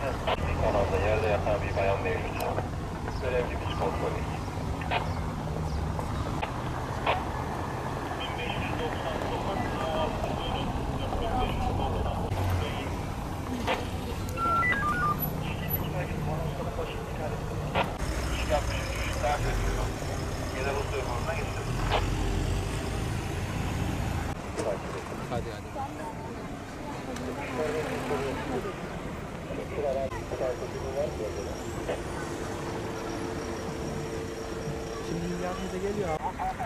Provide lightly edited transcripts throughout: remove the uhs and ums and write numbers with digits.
Kanalda yerde yatan bir bayan mevcut. Görevlimiz kontrol ediyor. Hadi hadi. Şimdi yanımıza geliyor abi.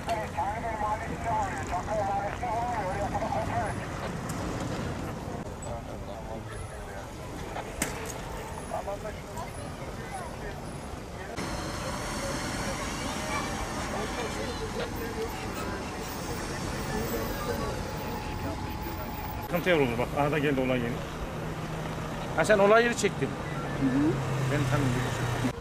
Sıkıntı olur bak. Arada geldi olay yeri. Ha sen olay yeri çektin. Ben tanımıyorum.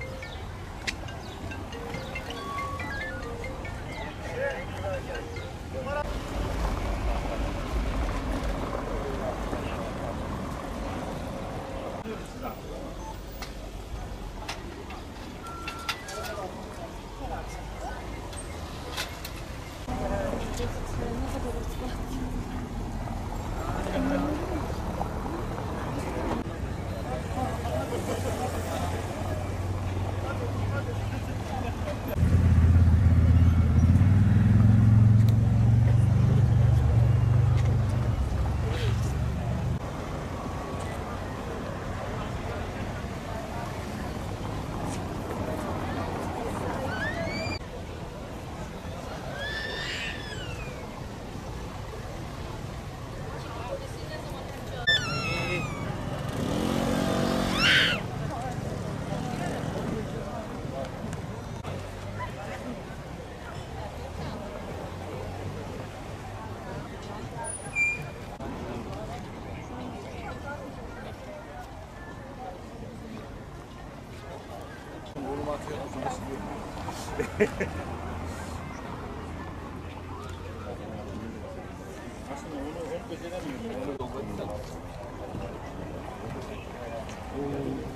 Aslında onu beceremiyorum.